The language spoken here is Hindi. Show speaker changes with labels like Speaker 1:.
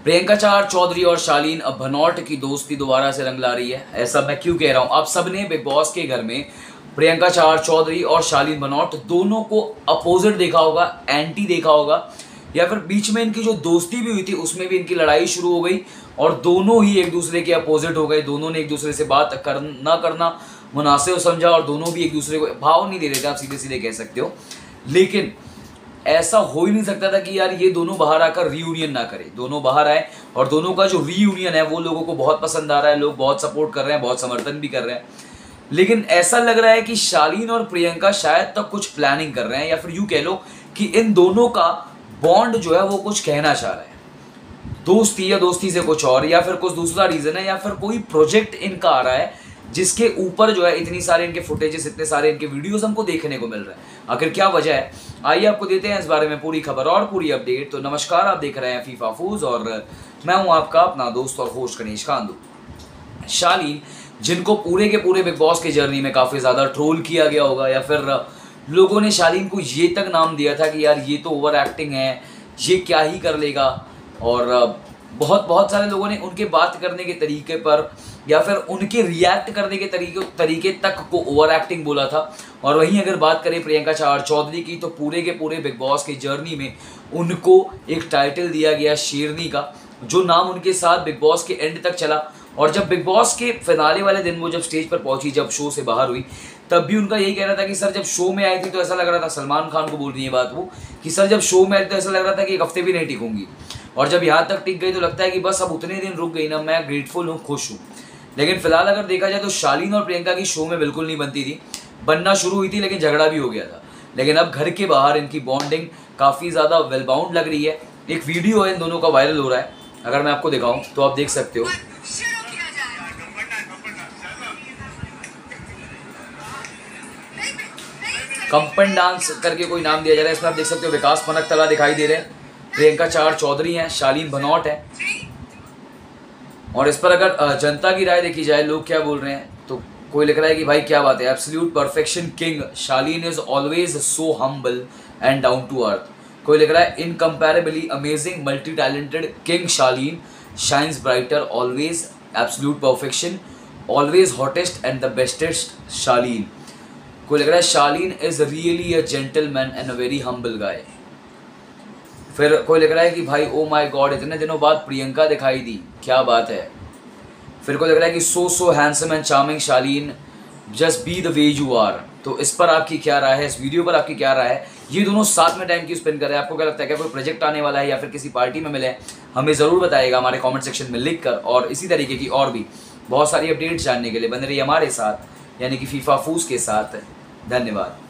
Speaker 1: प्रियंका चौधरी और शालीन अब भनौट की दोस्ती दोबारा से रंग ला रही है। ऐसा मैं क्यों कह रहा हूँ, आप सबने बिग बॉस के घर में प्रियंका चौधरी और शालीन भनौट दोनों को अपोजिट देखा होगा, एंटी देखा होगा, या फिर बीच में इनकी जो दोस्ती भी हुई थी उसमें भी इनकी लड़ाई शुरू हो गई और दोनों ही एक दूसरे के अपोजिट हो गए। दोनों ने एक दूसरे से बात ना करना मुनासिब समझा और दोनों भी एक दूसरे को भाव नहीं दे रहे थे, आप सीधे सीधे कह सकते हो। लेकिन ऐसा हो ही नहीं सकता था कि यार ये दोनों बाहर आकर रीयूनियन ना करें। दोनों बाहर आए और दोनों का जो रीयूनियन है वो लोगों को बहुत पसंद आ रहा है, लोग बहुत सपोर्ट कर रहे हैं, बहुत समर्थन भी कर रहे हैं। लेकिन ऐसा लग रहा है कि शालीन और प्रियंका शायद तक कुछ प्लानिंग कर रहे हैं, या फिर यूँ कह लो कि इन दोनों का बॉन्ड जो है वो कुछ कहना चाह रहा है, दोस्ती या दोस्ती से कुछ और, या फिर कुछ दूसरा रीज़न है, या फिर कोई प्रोजेक्ट इनका आ रहा है जिसके ऊपर जो है इतनी सारे इनके फुटेजेस, इतने सारे इनके वीडियोस हमको देखने को मिल रहे हैं। आखिर क्या वजह है, आइए आपको देते हैं इस बारे में पूरी खबर और पूरी अपडेट। तो नमस्कार, आप देख रहे हैं फीफाफूज और मैं हूं आपका अपना दोस्त और होस्ट गणेश कांदू। शालीन, जिनको पूरे के पूरे बिग बॉस के जर्नी में काफ़ी ज़्यादा ट्रोल किया गया होगा, या फिर लोगों ने शालीन को ये तक नाम दिया था कि यार ये तो ओवर एक्टिंग है, ये क्या ही कर लेगा, और बहुत सारे लोगों ने उनके बात करने के तरीके पर या फिर उनके रिएक्ट करने के तरीके तक को ओवर एक्टिंग बोला था। और वहीं अगर बात करें प्रियंका चौधरी की, तो पूरे के पूरे बिग बॉस की जर्नी में उनको एक टाइटल दिया गया शेरनी का, जो नाम उनके साथ बिग बॉस के एंड तक चला। और जब बिग बॉस के फिनाले वाले दिन वो जब स्टेज पर पहुंची, जब शो से बाहर हुई, तब भी उनका यही कहना था कि सर जब शो में आई थी तो ऐसा लग रहा था, सलमान खान को बोल रही है बात वो, कि सर जब शो में आई तो ऐसा लग रहा था कि एक हफ्ते भी नहीं टिकूंगी, और जब यहाँ तक टिक गई तो लगता है कि बस अब उतने दिन रुक गई ना, मैं ग्रेटफुल हूँ, खुश हूँ। लेकिन फिलहाल अगर देखा जाए तो शालीन और प्रियंका की शो में बिल्कुल नहीं बनती थी, बनना शुरू हुई थी लेकिन झगड़ा भी हो गया था। लेकिन अब घर के बाहर इनकी बॉन्डिंग काफ़ी ज़्यादा वेल बाउंड लग रही है। एक वीडियो है इन दोनों का वायरल हो रहा है, अगर मैं आपको दिखाऊं तो आप देख सकते हो। कंपन डांस करके कोई नाम दिया जा रहा है, इसमें आप देख सकते हो विकास मनकतला दिखाई दे रहे हैं, प्रियंका चौधरी हैं, शालीन भनौट है। और इस पर अगर जनता की राय देखी जाए, लोग क्या बोल रहे हैं, तो कोई लिख रहा है कि भाई क्या बात है, absolute perfection king Shalin is always so humble and down to earth. कोई लिख रहा है incomparably amazing multi talented king Shalin shines brighter always, absolute perfection always hottest and the bestest Shalin. कोई लग रहा है Shalin is really a gentleman and a very humble guy. फिर कोई लग रहा है कि भाई ओ माय गॉड, इतने दिनों बाद प्रियंका दिखाई दी, क्या बात है। फिर कोई लग रहा है कि so handsome and charming Shalin, just be the way you are. तो इस पर आपकी क्या राय है, इस वीडियो पर आपकी क्या राय है, ये दोनों साथ में टाइम क्यों स्पेंड कर रहे हैं, आपको क्या लगता है, क्या कोई प्रोजेक्ट आने वाला है या फिर किसी पार्टी में मिले, हमें ज़रूर बताइएगा हमारे कॉमेंट सेक्शन में लिख कर। और इसी तरीके की और भी बहुत सारी अपडेट्स जानने के लिए बने रहिए हमारे साथ, यानी कि फीफाफूज के साथ। धन्यवाद।